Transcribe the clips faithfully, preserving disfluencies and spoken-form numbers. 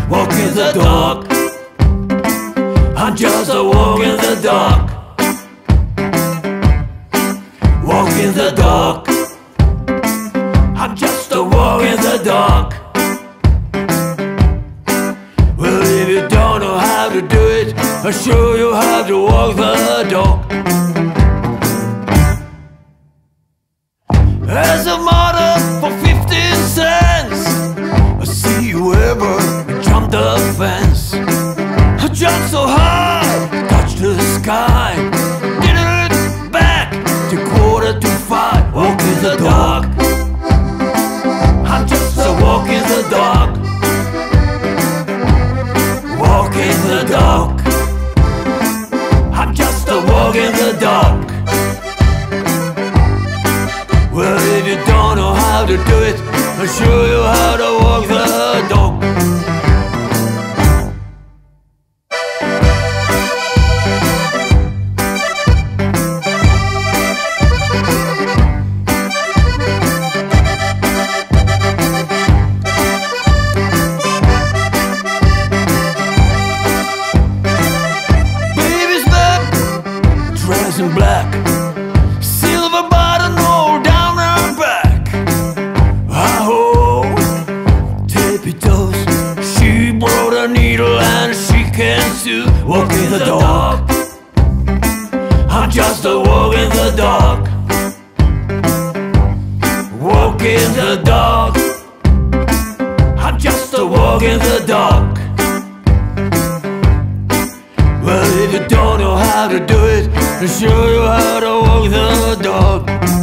walking the dog. I'm just a walking the dog. Walking the dog. I'm just a walking the dog. Well, if you don't know how to do it, I'll show you how to walk the dog. As a mother for fifteen cents, I see you ever jump the fence. I jumped so high, touched the sky, did it back to quarter to five. Walking the dog. I'm just a walking the dog. Walking the dog. I'm just a walking the dog. Well, if you don't know how to do it, I'll show you how to walk the dog. Baby's back, dressed in black, silver button all down her back. Oh, tippy toes, she brought a needle and she can sew. Walking the dog. I'm just a walking the dog. Walking the dog. I'm just a walking the dog. Well, if you don't know how to do it, I'll show you how to walk the dog.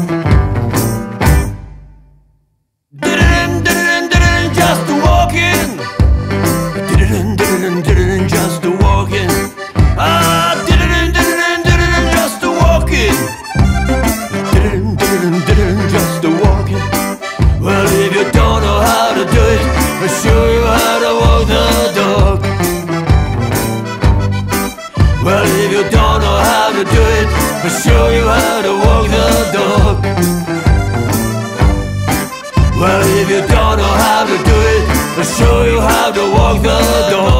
Didn't, didn't, didn't, just walking. Didn't, didn't, didn't, just walking. Ah, didn't, didn't, didn't, just walking. Didn't, didn't, didn't, just walking. Well, if you don't know how to do it, I'll show you how to walk the dog. Well, if you don't know how to do it, I'll show you how to walk the dog. Well, if you don't know how to do it, I'll show you how to walk the dog.